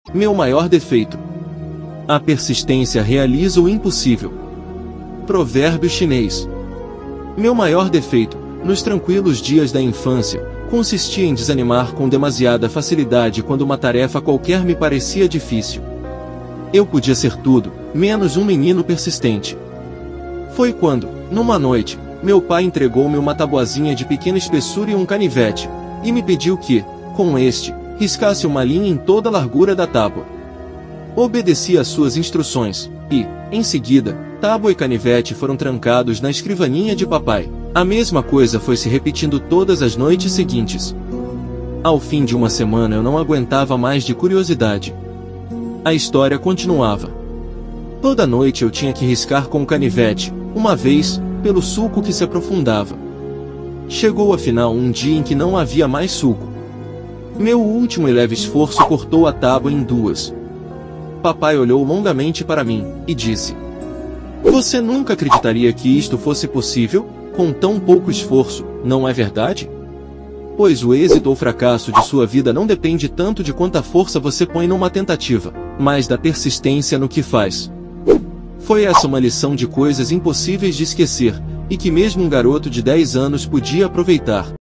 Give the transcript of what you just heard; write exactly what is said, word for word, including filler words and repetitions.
Meu maior defeito. A persistência realiza o impossível. Provérbio chinês. Meu maior defeito, nos tranquilos dias da infância, consistia em desanimar com demasiada facilidade quando uma tarefa qualquer me parecia difícil. Eu podia ser tudo, menos um menino persistente. Foi quando, numa noite, meu pai entregou-me uma tabuazinha de pequena espessura e um canivete, e me pediu que, com este, riscasse uma linha em toda a largura da tábua. Obedeci às suas instruções, e, em seguida, tábua e canivete foram trancados na escrivaninha de papai. A mesma coisa foi se repetindo todas as noites seguintes. Ao fim de uma semana eu não aguentava mais de curiosidade. A história continuava. Toda noite eu tinha que riscar com o canivete, uma vez, pelo sulco que se aprofundava. Chegou afinal um dia em que não havia mais sulco. Meu último e leve esforço cortou a tábua em duas. Papai olhou longamente para mim, e disse: "Você nunca acreditaria que isto fosse possível, com tão pouco esforço, não é verdade? Pois o êxito ou fracasso de sua vida não depende tanto de quanta força você põe numa tentativa, mas da persistência no que faz." Foi essa uma lição de coisas impossíveis de esquecer, e que mesmo um garoto de dez anos podia aproveitar.